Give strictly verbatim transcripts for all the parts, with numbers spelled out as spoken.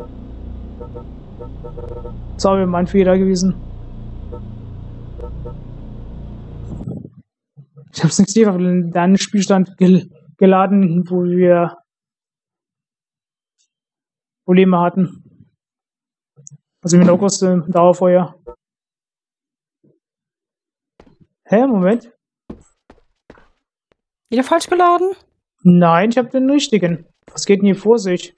Sorry, mein Fehler gewesen. Ich hab's nicht auf deinen Spielstand gel geladen, wo wir Probleme hatten. Also mit August im Dauerfeuer. Hä, Moment. Wieder falsch geladen? Nein, ich habe den richtigen. Was geht denn hier vor sich?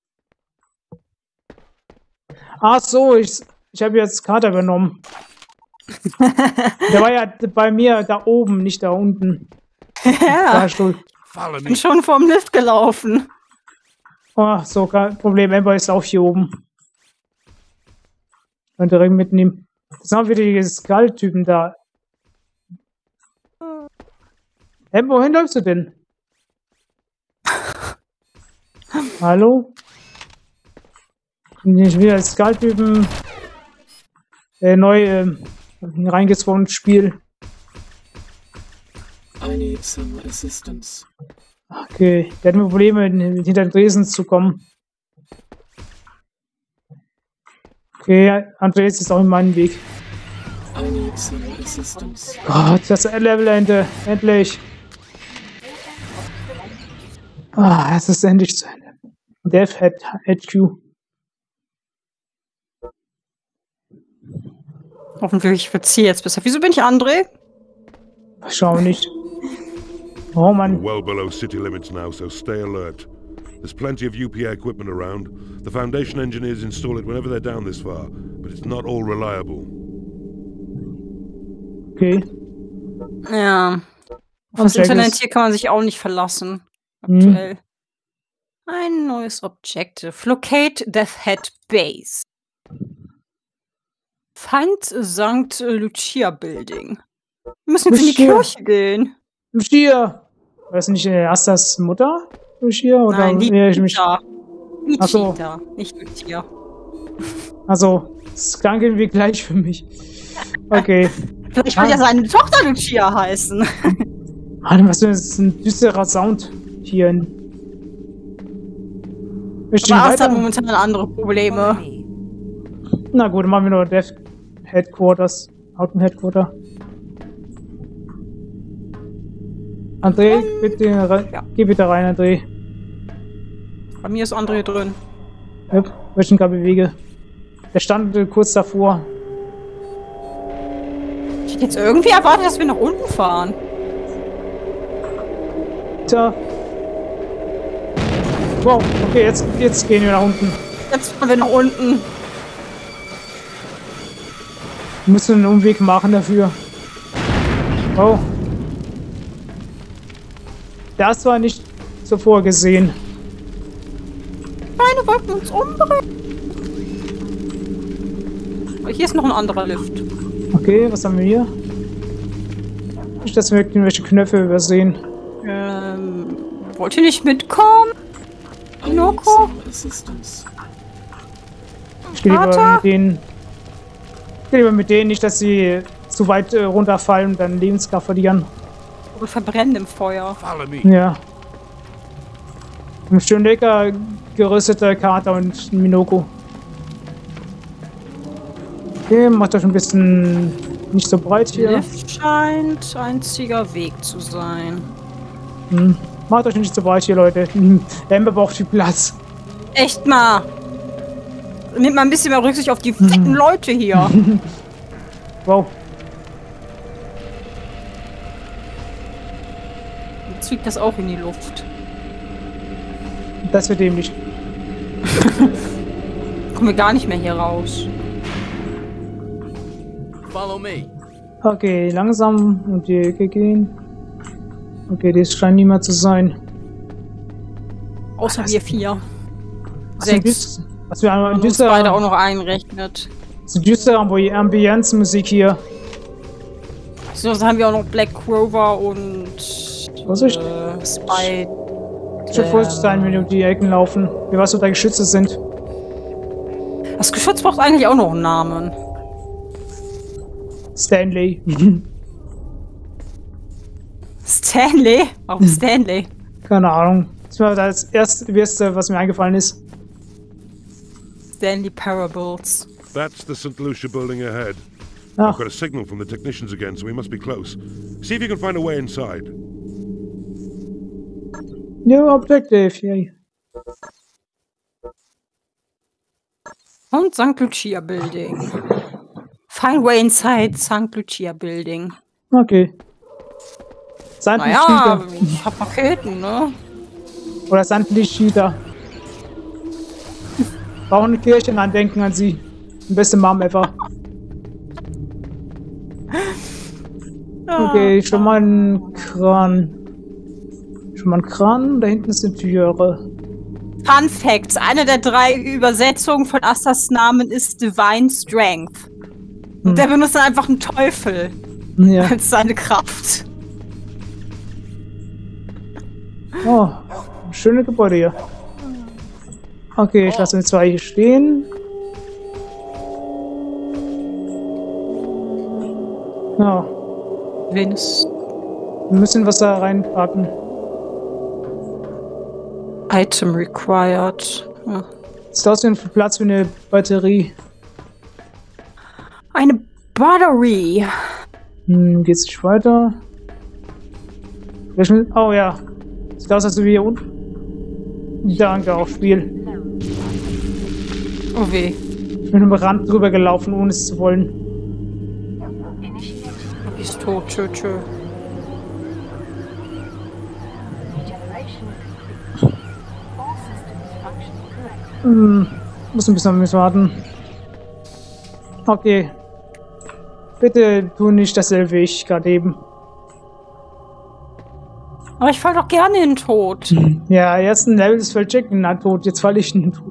Ach so, ich, ich habe jetzt Kater genommen. Der war ja bei mir da oben, nicht da unten. Ja, ich bin schon vorm Lift gelaufen. Oh, so, kein Problem. Amber ist auch hier oben. Und direkt mitnehmen. Das sind auch wieder die Skull-Typen da. Amber, wohin läufst du denn? Hallo? Ich will als Skull-Typen äh, neu äh, reingezwungen Spiel. I need some assistance. Okay, der hat mir Probleme, hinter den Dresen zu kommen. Okay, Andreas ist auch in meinem Weg. I need some assistance. Gott, das Levelende, endlich. Ah, es ist endlich zu Ende. Death H Q. Hoffentlich wird sie jetzt besser. Wieso bin ich André? Schau nicht. Oh Mann. We're well below city limits now, so stay alert. There's plenty of U P A equipment around. The Foundation engineers install it whenever they're down this far, but it's not all reliable. Okay. Ja. Auf das Internet hier kann man sich auch nicht verlassen. Hm. Aktuell. Ein neues Objective. Locate Death Head Base. Find Sankt Lucia Building. Wir müssen jetzt in die Kirche gehen. Lucia! War das nicht äh, Astas Mutter? Lucia? Oder Nein, die ja, ich mich... Achso. Nicht Lucia. Also, das klang irgendwie gleich für mich. Okay. Vielleicht wird ah. ja seine Tochter Lucia heißen. Warte, was ist ein düsterer Sound hier in. Aber Ast hat momentan andere Probleme. Na gut, dann machen wir nur Death Headquarters. Hauten Headquarter. André, um, bitte, ja. Geh bitte rein, André. Bei mir ist André drin. Yep, welchen Kabelwege. Der stand äh, kurz davor. Ich hätte jetzt irgendwie erwartet, dass wir nach unten fahren. Tja. Wow, okay, jetzt, jetzt gehen wir nach unten. Jetzt fahren wir nach unten. Wir müssen einen Umweg machen dafür. Oh. Das war nicht so vorgesehen. Beide wollten uns umbringen. Aber hier ist noch ein anderer Lift. Okay, was haben wir hier? Nicht, dass wir irgendwelche Knöpfe übersehen. Ähm, wollt ihr nicht mitkommen? Inoko? Ich gehe lieber mit denen. Ich gehe lieber mit denen, nicht, dass sie zu weit äh, runterfallen und dann Lebenskraft verlieren. Oder verbrennen im Feuer. Ja. Ein schön lecker gerüsteter Kater und ein Minoko. Okay, macht euch ein bisschen nicht so breit hier. Lift scheint einziger Weg zu sein. Hm. Macht euch nicht so breit hier, Leute. Amber braucht viel Platz. Echt mal. Nehmt mal ein bisschen mehr Rücksicht auf die fetten Leute hier. Wow. Jetzt fliegt das auch in die Luft. Das wird dämlich. Kommen wir gar nicht mehr hier raus. Follow me. Okay, langsam um die Ecke gehen. Okay, das scheint niemand zu sein. Außer was? wir vier. Was Sechs. Was wir an uns beide auch noch einrechnet. So düstere Ambi Ambienzmusik hier. So, haben wir auch noch Black Clover und Vorsicht. Äh, Spy. Ich will vorsichtig sein, wenn wir um die Ecken laufen. Wie was, ob da Geschütze sind. Das Geschütz braucht eigentlich auch noch einen Namen. Stanley. Stanley? Warum Stanley? Keine Ahnung. Das war das erste, was mir eingefallen ist. Stanley Parables. That's the Saint Lucia building ahead. Ach, I've got a signal from the technicians again, so we must be close. See if you can find a way inside. new objective. Yay. Und Sankt Lucia Building. Find way inside Sankt Lucia Building. Okay. Sankt Naja, Lucia. ich hab Raketen, ne? Oder Sankt Lucia. Brauchen eine Kirchenandenken an sie. Die beste Mom ever. Okay, schon mal ein Kran. Schon mal ein Kran. Da hinten ist eine Türe. Fun Facts. Eine der drei Übersetzungen von Astas Namen ist Divine Strength. Und Hm. der benutzt dann einfach einen Teufel Ja. als seine Kraft. Oh, schöne Gebäude hier. Okay, ich lasse die zwei hier stehen. Ja, Venus. wir müssen was da reinpacken. Item required. Ja. Sieht aus wie ein Platz für eine Batterie. Eine Battery. Hm, geht's nicht weiter? Welchen- Oh ja. Sieht aus, als wir hier unten. Danke, auch Spiel. Oh weh. Ich bin am Rand drüber gelaufen, ohne es zu wollen. Die ist tot. Tschö, tschö. Hm, muss ein bisschen mit warten. Okay. Bitte tu nicht dasselbe wie ich gerade eben. Aber ich fall doch gerne in den Tod. Ja, ersten Level ist voll checken, na tot, jetzt falle ich in den Tod.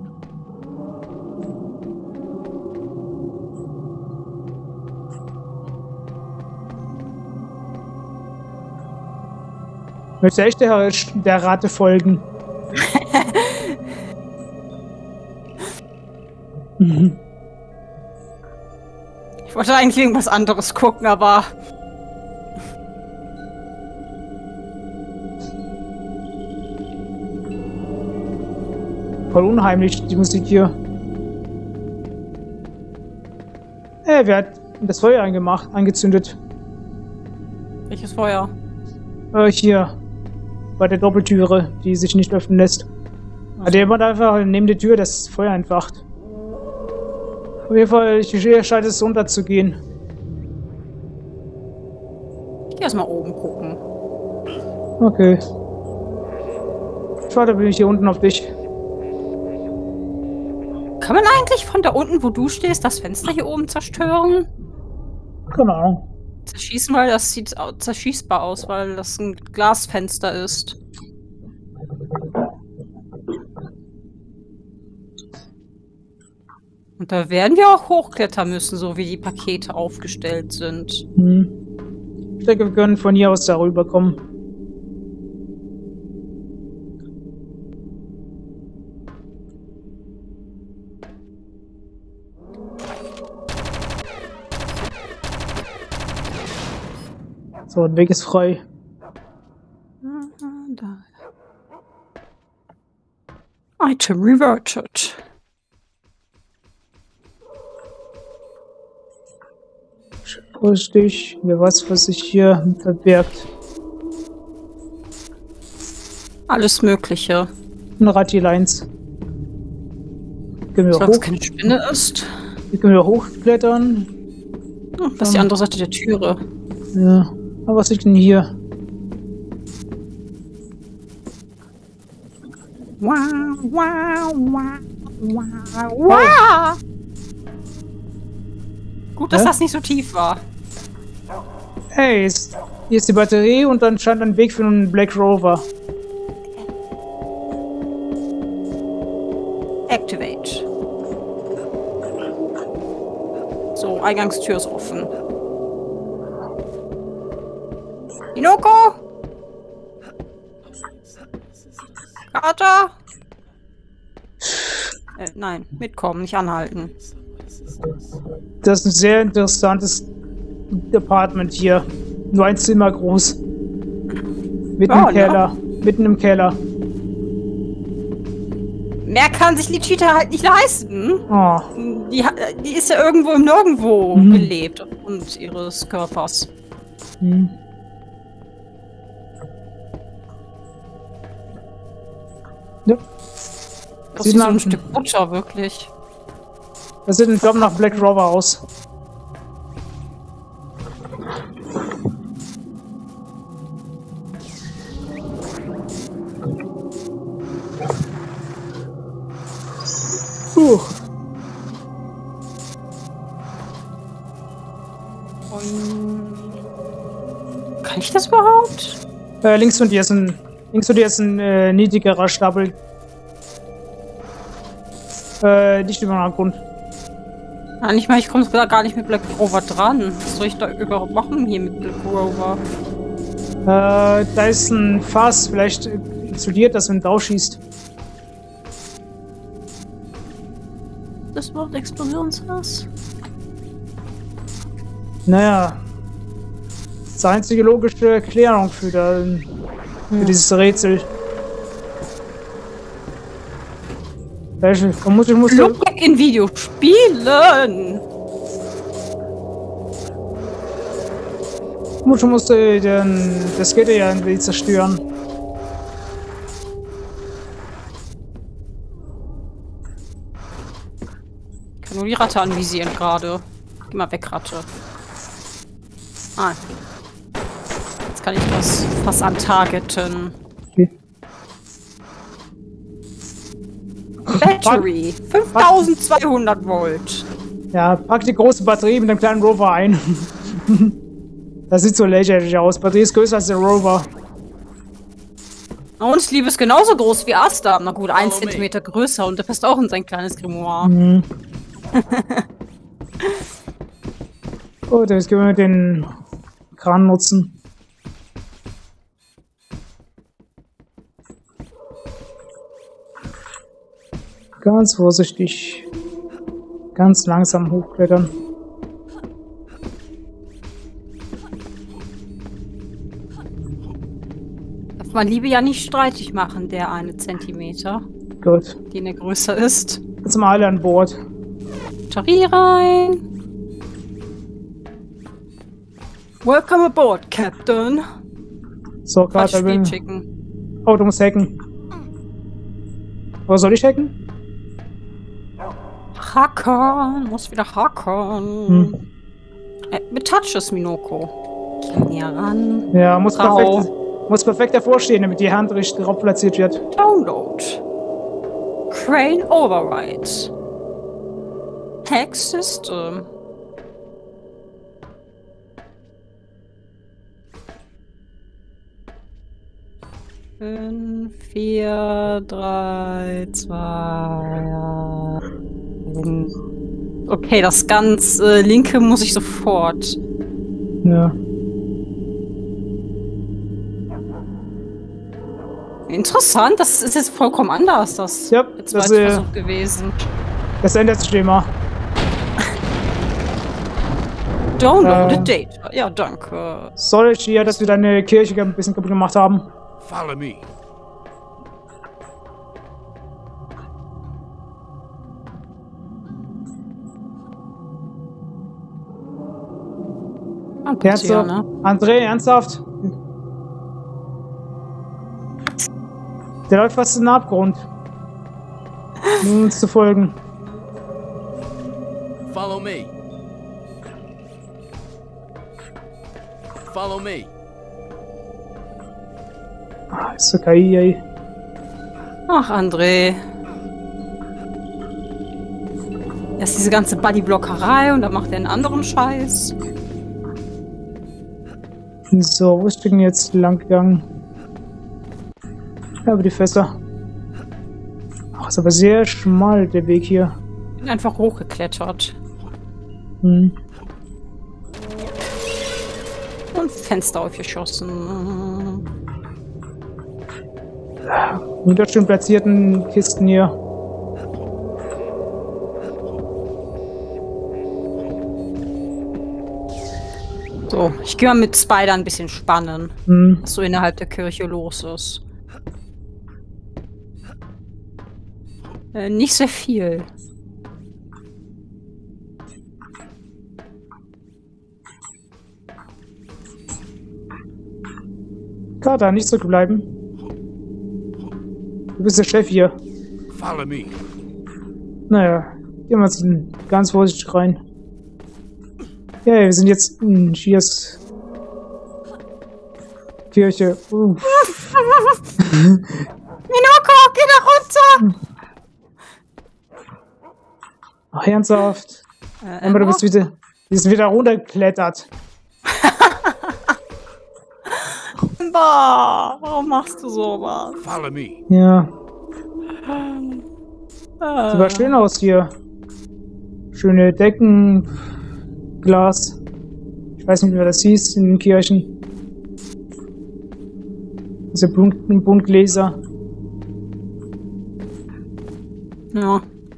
Möchte echt der, der Rate folgen. Mhm. Ich wollte eigentlich irgendwas anderes gucken, aber... Voll unheimlich, die Musik hier. Äh, wer hat das Feuer angemacht, angezündet? Welches Feuer? Äh, hier. Bei der Doppeltüre, die sich nicht öffnen lässt. Hat jemand einfach neben der Tür das Feuer entfacht. Auf jeden Fall, ich scheint es runterzugehen. Ich geh erst mal oben gucken. Okay. Schade, bin ich hier unten auf dich. Kann man eigentlich von da unten, wo du stehst, das Fenster hier oben zerstören? Keine Ahnung. Zerschießen, weil das sieht au- zerschießbar aus, weil das ein Glasfenster ist. Und da werden wir auch hochklettern müssen, so wie die Pakete aufgestellt sind. Hm. Ich denke, wir können von hier aus darüber kommen. So, der Weg ist frei. Item reverted. Vorsichtig, wer weiß, was sich hier verbirgt. Alles Mögliche. Ein Rati-Lines. Können wir Solange es hoch, keine Spinne ist. hier können wir hochklettern. Oh, das ist die andere Seite der Türe. Ja. Aber was liegt denn hier? Wow, wow, wow, wow, wow. Gut, dass Hä? das nicht so tief war. Hey, ist, hier ist die Batterie und dann scheint ein Weg für einen Black Rover. Activate. So, Eingangstür ist offen. Inoko? Carter? Äh, nein, mitkommen, nicht anhalten. Das ist ein sehr interessantes Apartment hier. Nur ein Zimmer groß. Mitten Ja, im Keller. Mitten im Keller. Mehr kann sich Lichita halt nicht leisten. Oh. Die, hat- die ist ja irgendwo im Nirgendwo Mhm. gelebt aufgrund ihres Körpers. Hm. Ja. Das Sieht ist so nach- ein Stück Butter, wirklich. Das sieht ein Job nach Black Rover aus. Puh. Und kann ich das überhaupt? Äh, links von dir ist ein, links von dir ist ein äh, niedrigerer Stapel. Äh, nicht über den Grund. Nein, ich meine, ich komme gar nicht mit Black Rover dran. Was soll ich da überhaupt machen hier mit Black Rover? Äh, da ist ein Fass, vielleicht explodiert das, wenn du draufschießt. Das Wort Explosionshaus? Naja. Das ist die einzige logische Erklärung für, da, für dieses Rätsel. Welche? Da muss ich muss Look in Videospielen! muss, muss den, das Gitter ja irgendwie zerstören. Ich kann nur die Ratte anvisieren gerade. Geh mal weg, Ratte. Ah. Jetzt kann ich das fast antargeten. Okay. Battery. fünftausendzweihundert Volt. Ja, pack die große Batterie mit dem kleinen Rover ein. Das sieht so lächerlich aus. Batterie ist größer als der Rover. Und Liebe ist genauso groß wie Asta. Na gut, ein Follow me. Zentimeter größer und der passt auch in sein kleines Grimoire. Mhm. Gut, jetzt können wir den Kran nutzen. Ganz vorsichtig. Ganz langsam hochklettern. Darf man Liebe ja nicht streitig machen, der eine Zentimeter, Gut. den er größer ist. Jetzt sind wir alle an Bord. Batterie rein. Welcome aboard, Captain. So, Quatsch, gerade bin. schicken. Oh, du musst hacken. Wo soll ich hacken? Hackern. Muss wieder hackern. Hm. Äh, mit Touches, Minoko. Geh näher ran. Ja, muss Au. perfekt, muss perfekt davor stehen, damit die Hand richtig drauf platziert wird. Download. Crane Override. Hack System. Fünf, vier, drei, zwei. Okay, das ganz äh, linke muss ich sofort. Ja. Interessant, das ist jetzt vollkommen anders, das Ja, der das, zweite äh, Versuch gewesen. Das ändert sich immer. Downloaded äh, Data. Ja, danke. Soll ich hier, dass wir deine Kirche ein bisschen kaputt gemacht haben? Follow me. Ernsthaft? Ja, ne? André, ernsthaft? Der läuft fast in den Abgrund. Nur uns zu folgen. Follow me. Follow me. Ah, ist so K I, ey. Ach, André. Erst diese ganze Bodyblockerei und dann macht er einen anderen Scheiß. So, wo ist denn jetzt lang gegangen? Ja, über die Fässer. Ach, ist aber sehr schmal, der Weg hier. Bin einfach hochgeklettert. Hm. Und Fenster aufgeschossen. Wunderschön platzierten Kisten hier. So, ich gehe mal mit Spider ein bisschen spannen, Hm. was so innerhalb der Kirche los ist. Äh, nicht sehr viel. Carter, nicht zurückbleiben. Du bist der Chef hier. Follow me. Naja, gehen wir jetzt ganz vorsichtig rein. Ja, wir sind jetzt in Shias Kirche. Uh. Minoko, geh da runter! Ach, ernsthaft. Äh, Aber du bist wieder, du bist wieder runtergeklettert. Bah, warum machst du sowas? Follow me. Ja, Äh, sieht aber schön aus hier. Schöne Decken, Glas. Ich weiß nicht, wie man das hieß in den Kirchen. Diese bunten Buntgläser. ja.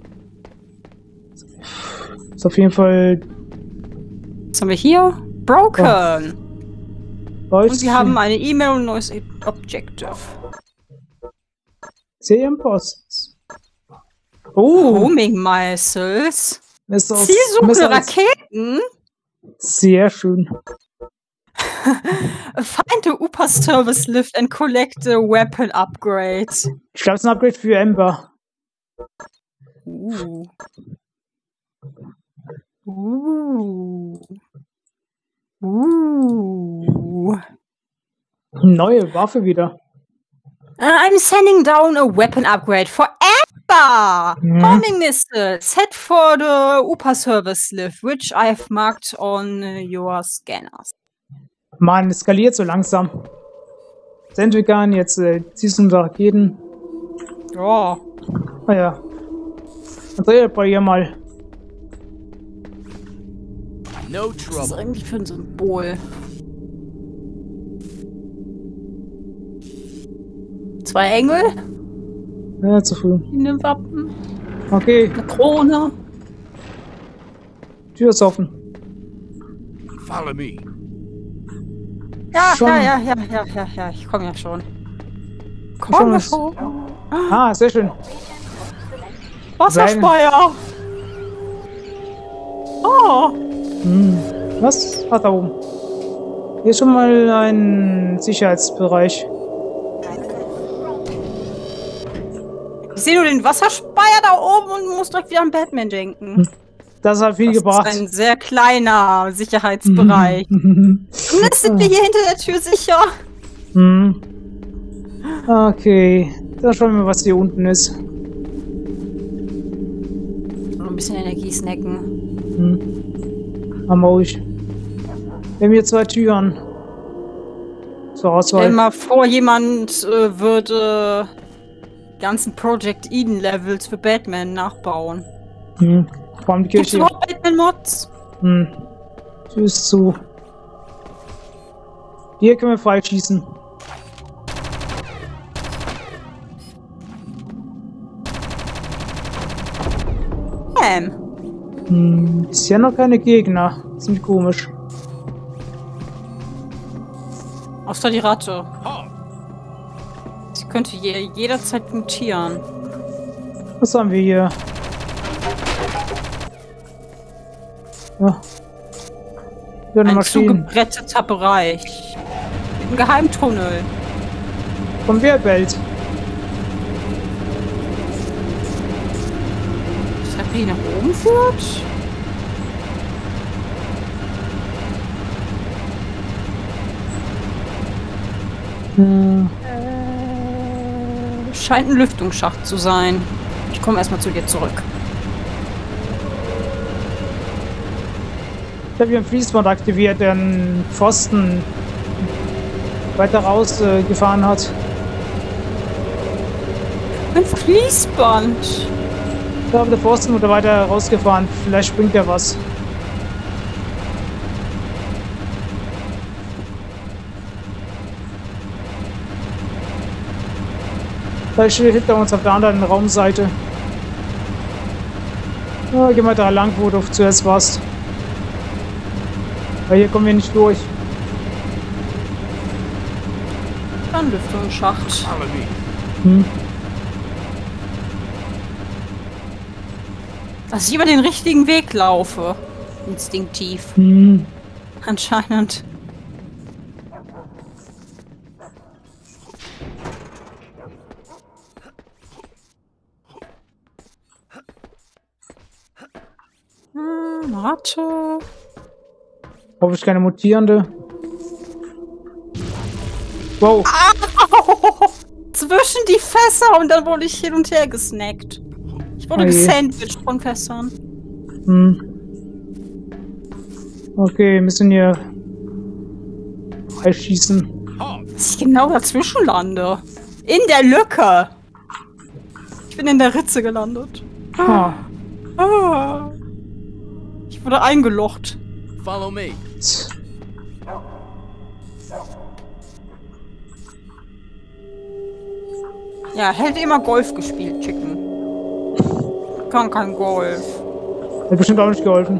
Ist auf jeden Fall. Was haben wir hier? Broken! Und sie haben eine E-Mail und ein neues Objective. Serienpost. Oh, Homing Missiles. Messer aus- Zielsuche Messer aus- Raketen. Sehr schön. Find the U P A Service Lift and collect the weapon upgrades. Ich glaube, es ist ein Upgrade für Ember. Uh. Uh. Uh. Neue Waffe wieder. Uh, I'm sending down a weapon upgrade for Ember! Mhm. Homing missile set for the U P A service lift, which I've marked on uh, your scanners. Mann, es skaliert so langsam. Sandwigan, jetzt äh, ziehst du Raketen. Ja. Naja. Andrea, bei ihr mal. No Was ist trouble. eigentlich für ein Symbol? Zwei Engel Ja, zu früh. in dem Wappen. Okay, Eine Krone. Tür ist offen. Follow me. Ja, Schon. ja, ja, ja, ja, ja, ja, ich komme ja schon. Schon Komm ja was- schon. Ah, sehr schön. Wasserspeier. Oh. Hm. Was? Ah, da oben. Hier ist schon mal ein Sicherheitsbereich. Ich sehe nur den Wasserspeier da oben und muss direkt wieder an Batman denken. Das hat viel Das gebracht. ist ein sehr kleiner Sicherheitsbereich. Zumindest sind wir hier hinter der Tür sicher. Hm. Okay, dann schauen wir, was hier unten ist. Noch ein bisschen Energie snacken. Hm. Haben wir ruhig. Wir haben hier zwei Türen zur Auswahl. Stell dir mal vor, jemand äh, würde die ganzen Project Eden Levels für Batman nachbauen. Hm. Vor allem die Gibt's Kirche. überhaupt Batman-Mods? Hm. Tür ist zu. Hier können wir freischießen. Ähm. Hm. Bisher noch keine Gegner. Ziemlich komisch. Außer die Ratte. Sie könnte je jederzeit mutieren. Was haben wir hier? Ja. Ja, eine Ein Maschine. zugebretteter Bereich. Ein Geheimtunnel. Vom Wehrbild. Treppe, die nach oben führt? Hm. Äh, scheint ein Lüftungsschacht zu sein. Ich komme erstmal zu dir zurück. Ich habe hier einen Fließband aktiviert, der einen Pfosten weiter raus äh, gefahren hat. Ein Fließband. Ich glaube, der Pfosten wurde weiter rausgefahren. Vielleicht springt er was. Vielleicht steht hinter uns auf der anderen Raumseite. Ja, geh mal da lang, wo du zuerst warst. Weil hier kommen wir nicht durch. Ein Lüftungsschacht. Follow me. Hm. Dass ich über den richtigen Weg laufe. Instinktiv. Hm. Anscheinend. Hm, Ratte. Hoffe ich keine mutierende. Wow. Au! Zwischen die Fässer und dann wurde ich hin und her gesnackt. Ich wurde Oh je. gesandwiched von Fässern. Hm. Okay, wir müssen hier schießen. Dass ich genau dazwischen lande. In der Lücke. Ich bin in der Ritze gelandet. Ah. Ah. Ich wurde eingelocht. Follow me. Ja, hätte immer Golf gespielt, Chicken. Kann kein Golf. Hat bestimmt auch nicht geholfen.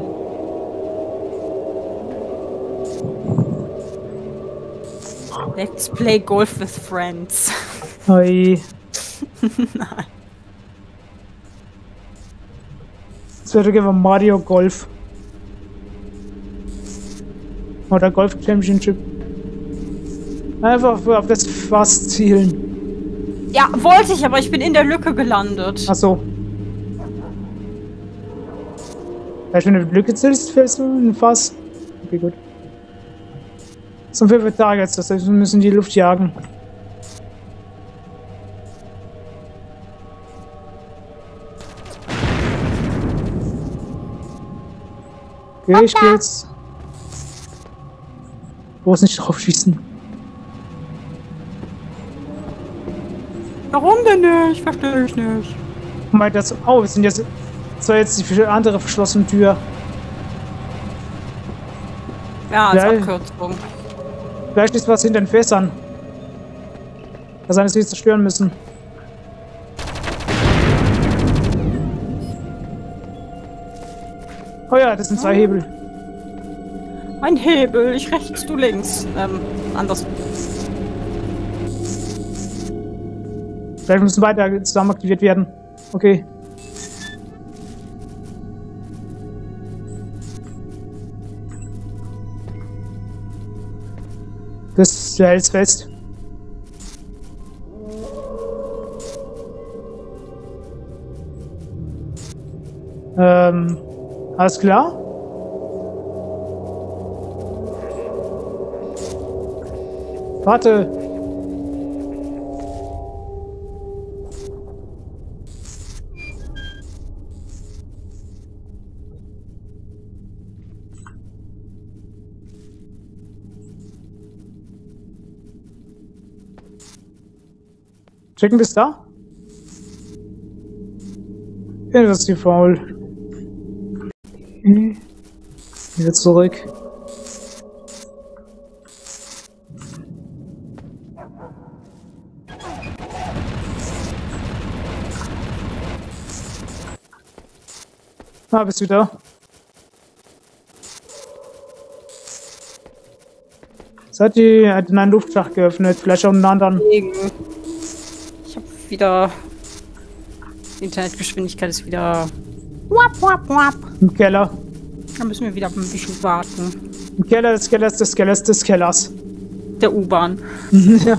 Let's play Golf with friends. Oi. Nein. Das wäre doch einfach Mario Golf. Oder Golf Championship. Einfach auf, auf das Fass zielen. Ja, wollte ich, aber ich bin in der Lücke gelandet. Achso. Vielleicht, wenn du die Lücke zielst, fällst du in ein Fass. Okay, gut. Zum fünften Tag jetzt, das heißt, wir müssen die Luft jagen. Okay, ich geh jetzt. Bloß nicht drauf schießen. Warum denn nicht? Verstehe ich nicht. Meint das. Oh, wir sind jetzt. Das war jetzt die andere verschlossene Tür. Ja, als Ja. Abkürzung. Vielleicht ist was hinter den Fässern. Kann sein, dass wir sie zerstören müssen. Oh ja, das sind zwei Hebel. Ein Hebel, ich rechts, du links. Ähm, anders. Vielleicht müssen beide zusammen aktiviert werden. Okay. Das hält es fest. Ähm, alles klar? Warte. Checken bis da? Ja, das ist die faul. Okay. Wieder zurück. Ah, bist du da? Es hat die hat einen Luftschacht geöffnet, vielleicht auch einen anderen. Ich habe wieder... Die Internetgeschwindigkeit ist wieder... Wap, wap, wap. Im Keller. Da müssen wir wieder ein bisschen warten. Im Keller des Kellers des Kellers des Kellers. Der U-Bahn. Ja.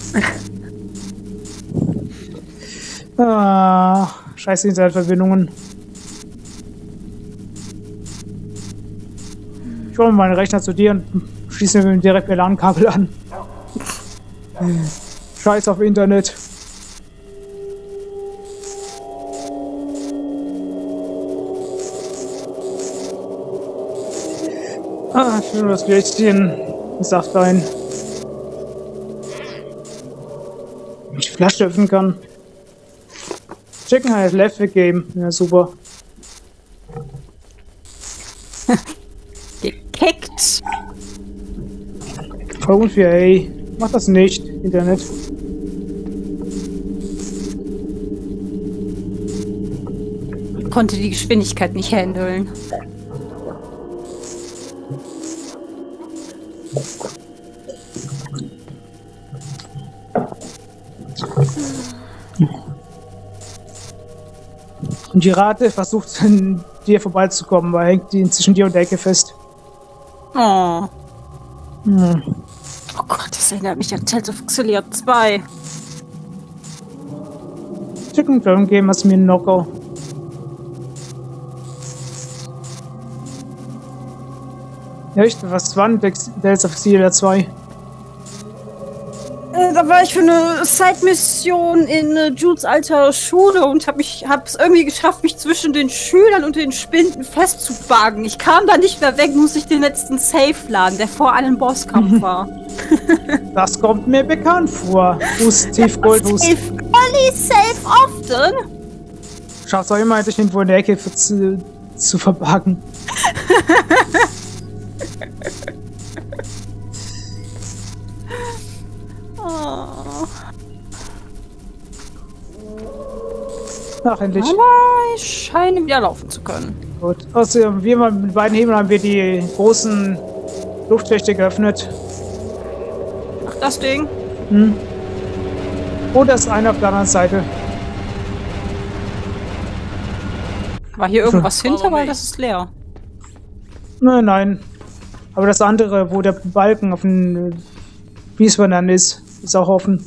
Ah, scheiße Internetverbindungen. Ich hole meinen Rechner zu dir und schließe mir direkt per LAN-Kabel an. Scheiß auf Internet. Ah, ich will das Gläschen Saft ein. Wenn ich die Flasche öffnen kann. Chicken hat Left weggeben. Ja, super. Gekickt. Irgendwie, ey. Mach das nicht, Internet. Konnte die Geschwindigkeit nicht handeln. Und die Rate versucht an dir vorbeizukommen, weil hängt die zwischen dir und der Ecke fest. Oh. Hm. Oh Gott, das erinnert mich an Tales of Xillia zwei. Chicken Film Game hast du mir einen Knocker. Ja, echt? Was war denn Tales of Xillia zwei? Da war ich für eine Side-Mission in äh, Jules alter Schule und hab mich, hab's irgendwie geschafft, mich zwischen den Schülern und den Spinden festzubagen. Ich kam da nicht mehr weg, muss ich den letzten Safe laden, der vor einem Bosskampf war. Das kommt mir bekannt vor. Steve Goldhus. Safe, only safe often. Schaffst auch immer, dich irgendwo in der Ecke zu, zu verbagen. Oh. Ach, endlich. Aber ich scheine wieder laufen zu können. Gut. Außerdem, wir mal mit beiden Hebeln haben wir die großen Luftschächte geöffnet. Ach, das Ding. Hm. Und das eine auf der anderen Seite. War hier irgendwas hinter, weil das ist leer. Nein, nein. Aber das andere, wo der Balken auf dem Fließband ist, ist auch offen.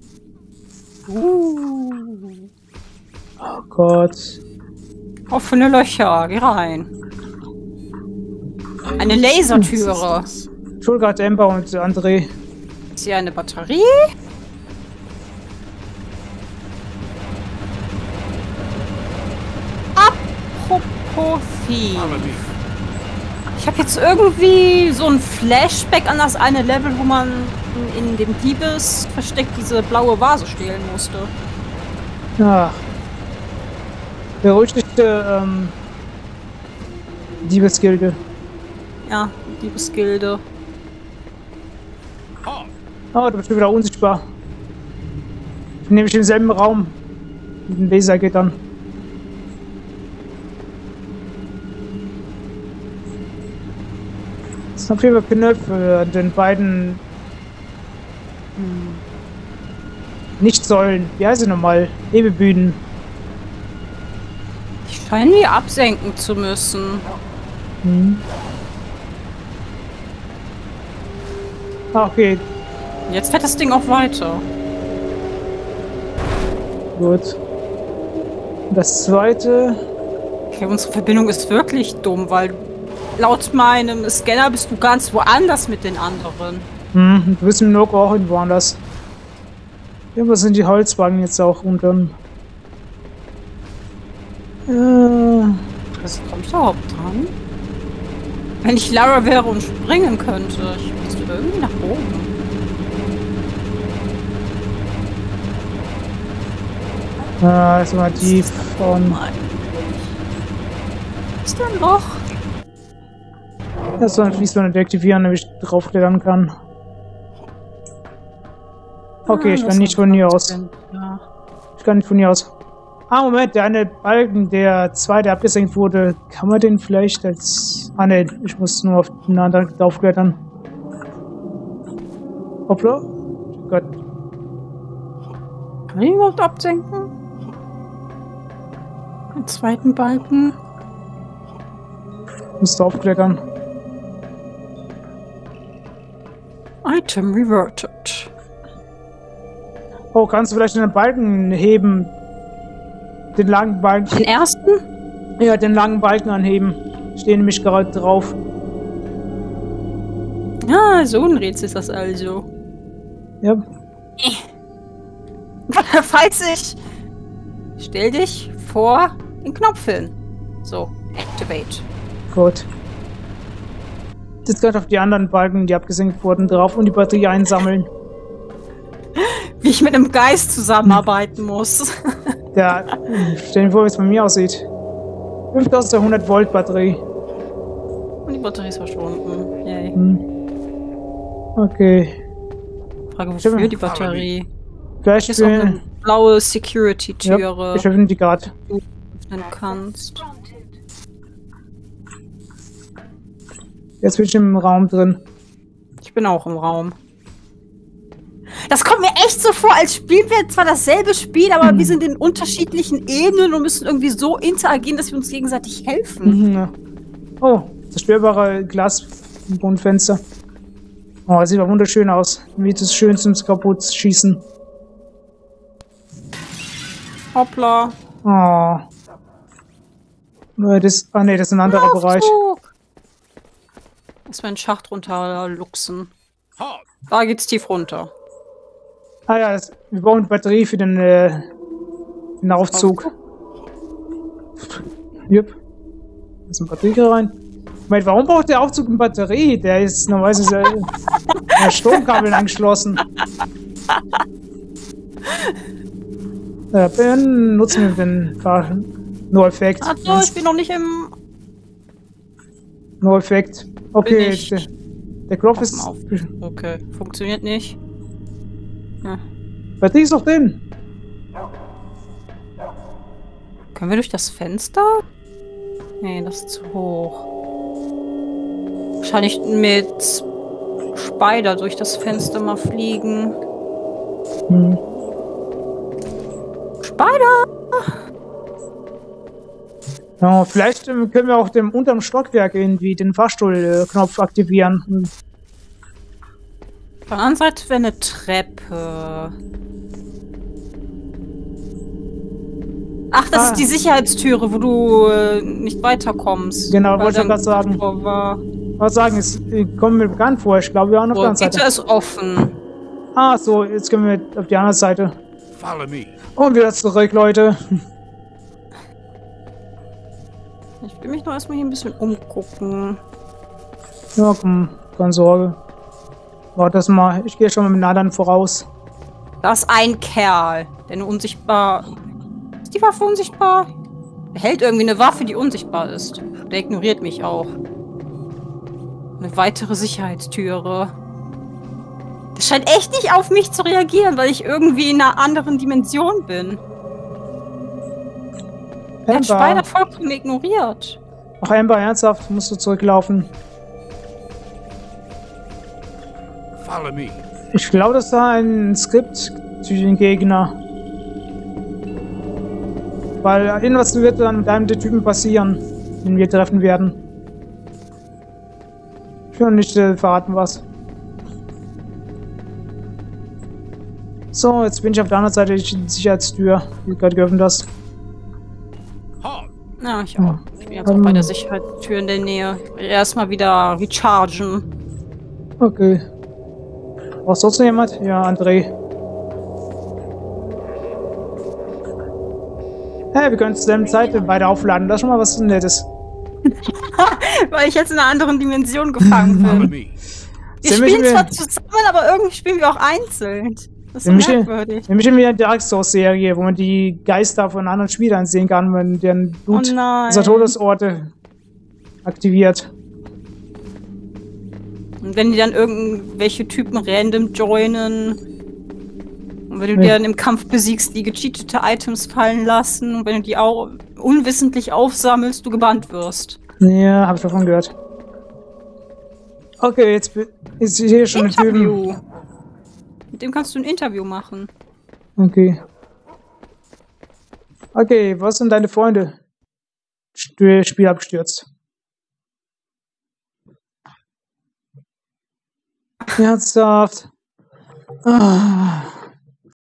Uh. Oh Gott. Offene Löcher, geh rein. Eine Lasertüre. Schulgard, Ember und André. Ist hier eine Batterie? Apropos Thief. Ich habe jetzt irgendwie so ein Flashback an das eine Level, wo man in dem Diebesversteck diese blaue Vase stehlen musste. Ja. Berüchtigte ähm, Diebesgilde. Ja, Diebesgilde. Oh, du bist wieder unsichtbar. Ich bin nämlich im selben Raum. Mit dem Lasergittern. Es sind auf jeden Fall Knöpfe an den beiden hm, Nicht-Säulen. Wie heißt sie nochmal? Hebebühnen. Ich scheine die absenken zu müssen. Hm. Ah, okay. Jetzt fährt das Ding auch weiter. Gut. Und das zweite. Okay, unsere Verbindung ist wirklich dumm, weil laut meinem Scanner bist du ganz woanders mit den anderen. Hm, du bist im Noko auch irgendwo anders. Irgendwo sind die Holzwagen jetzt auch unter. Äh. Also komme ich da überhaupt dran? Wenn ich Lara wäre und springen könnte. Ich müsste irgendwie nach oben. Ah, ist mal tief von. Ist da ein Loch? Das soll ein Fließband deaktivieren, damit ich draufklettern kann. Okay, Ah, ich das kann nicht von hier aus. Ja. Ich kann nicht von hier aus. Ah, Moment, der eine Balken, der zweite abgesenkt wurde, kann man den vielleicht als... Ah, ne, ich muss nur auf den anderen draufklettern. Hoppla. Gott. Kann ich ihn überhaupt absenken? Den zweiten Balken? Ich muss draufklettern. Item reverted. Oh, kannst du vielleicht den Balken heben? Den langen Balken. Den ersten? Ja, den langen Balken anheben. Stehen nämlich gerade drauf. Ah, so ein Rätsel ist das also. Ja. Falls ich... Stell dich vor den Knopf hin. So, activate. Gut. Jetzt gerade auf die anderen Balken, die abgesenkt wurden, drauf und die Batterie einsammeln. Wie ich mit einem Geist zusammenarbeiten muss. Ja, stell dir vor, wie es bei mir aussieht. fünftausendhundert Volt Batterie. Und die Batterie ist verschwunden. Yay. Hm. Okay. Frage, wofür die Batterie? Vielleicht Hier ist auch eine für... blaue Security-Türe, Ja, ich öffne die gerade. die du öffnen kannst. Jetzt bin ich im Raum drin. Ich bin auch im Raum. Das kommt mir echt so vor, als spielen wir zwar dasselbe Spiel, aber hm. wir sind in unterschiedlichen Ebenen und müssen irgendwie so interagieren, dass wir uns gegenseitig helfen. Mhm. Oh, zerstörbare Glasbundfenster. Oh, das sieht aber wunderschön aus. Wie das schön zum kaputt schießen. Hoppla. Oh. Das, ah ne, das ist ein anderer Aufzug. Bereich. Lass mal einen Schacht runterluchsen. Da geht's tief runter. Ah ja, das, wir brauchen eine Batterie für den, äh, den Aufzug. Aufzug. Jupp. Da ist eine Batterie hier rein. Ich meine, warum braucht der Aufzug eine Batterie? Der ist normalerweise äh, Stromkabel angeschlossen. Ja, dann nutzen wir den Fahr No-Effekt. Achso, ich bin noch nicht im... No-Effekt. Okay, ich. der, der Knopf ist... Auf. Okay, funktioniert nicht. Ja. Batterie ist doch drin. Können wir durch das Fenster? Nee, das ist zu hoch. Wahrscheinlich mit Spider durch das Fenster mal fliegen. Hm. Spider! Ja, vielleicht ähm, können wir auch dem unterm Stockwerk irgendwie den Fahrstuhlknopf aktivieren. Hm. Auf der anderen Seite wäre eine Treppe. Ach, das Ah. ist die Sicherheitstüre, wo du äh, nicht weiterkommst. Genau, Weil wollte ich dann gerade sagen. Tor war. Was sagen, es äh, kommt mir bekannt vor. Ich glaube, wir haben auf der Oh, anderen Gitter Seite. ist offen. Ah, so, jetzt können wir auf die andere Seite. Follow me. Und wieder zurück, Leute. Ich will mich noch erstmal hier ein bisschen umgucken. Ja, komm, keine Sorge. Warte das mal. Ich gehe schon mal mit Nadan voraus. Da ist ein Kerl, der nur unsichtbar... Ist die Waffe unsichtbar? Er hält irgendwie eine Waffe, die unsichtbar ist. Der ignoriert mich auch. Eine weitere Sicherheitstüre. Das scheint echt nicht auf mich zu reagieren, weil ich irgendwie in einer anderen Dimension bin. Er hat Spider Amber. vollkommen ignoriert. Ach, Amber, ernsthaft, musst du zurücklaufen. Follow me. Ich glaube, das war ein Skript zu den Gegner. Weil irgendwas wird dann mit einem der Typen passieren, den wir treffen werden. Ich will nicht äh, verraten, was. So, jetzt bin ich auf der anderen Seite der Sicherheitstür, die du gerade geöffnet hast. Ja, ich auch. Ich bin jetzt auch bei der Sicherheitstür in der Nähe. Erstmal wieder rechargen. Okay. Brauchst du sonst noch jemand? Ja, André. Hey, wir können zur selben Zeit beide aufladen. Das ist schon mal was Nettes. Weil ich jetzt in einer anderen Dimension gefangen Follow bin. me. Wir Sind spielen wir- zwar zusammen, aber irgendwie spielen wir auch einzeln. Das ist so Nämlich, merkwürdig. nämlich in der Dark Souls-Serie, wo man die Geister von anderen Spielern sehen kann, wenn deren Blut Oh nein. dieser Todesorte aktiviert. Und wenn die dann irgendwelche Typen random joinen und wenn du Ja. die dann im Kampf besiegst, die gecheatete Items fallen lassen und wenn du die auch unwissentlich aufsammelst, du gebannt wirst. Ja, hab ich davon gehört. Okay, jetzt bi- ist hier schon ein Typen. Interview. Mit dem kannst du ein Interview machen. Okay. Okay, was sind deine Freunde? St- Spiel abgestürzt. Ernsthaft. Ah.